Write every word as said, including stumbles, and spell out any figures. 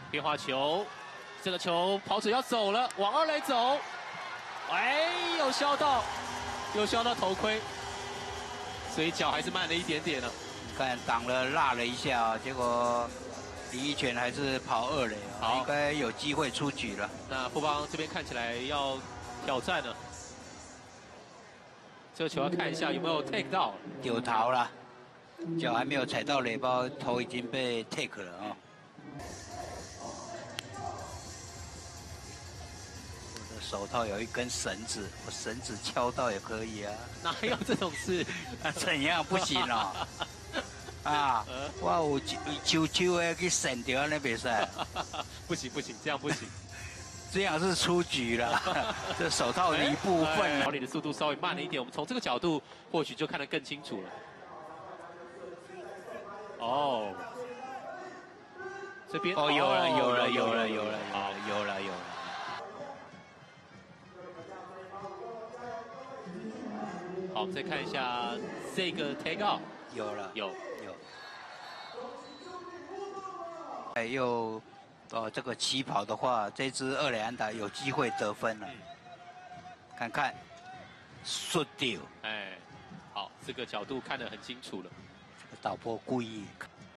变化球，这个球跑者要走了，往二垒走，哎，有削到，有削到头盔，所以脚还是慢了一点点呢。 看挡了落了一下，结果李一拳还是跑二垒，应该有机会出局了。 那富邦这边看起来要挑战了，这个球要看一下有没有 take 到， 丢逃了，脚还没有踩到垒包，头已经被 take 了啊、哦。 手套有一根绳子，我绳子敲到也可以啊。 哪有这种事？ 啊，怎样不行哦？啊，我有秋秋的去绳掉那比赛。 不行不行，这样不行， 这样是出局了。这手套的一部分。 跑垒的速度稍微慢了一点，我们从这个角度或许就看得更清楚了。哦，这边哦，有了有了有了有了好有了有了。 好，我们再看一下这个 take out， 有了， 有有。哎，又，哦，这个起跑的话，这支二垒安打有机会得分了。嗯、看看，顺掉。 哎，好，这个角度看得很清楚了。 这个导播故意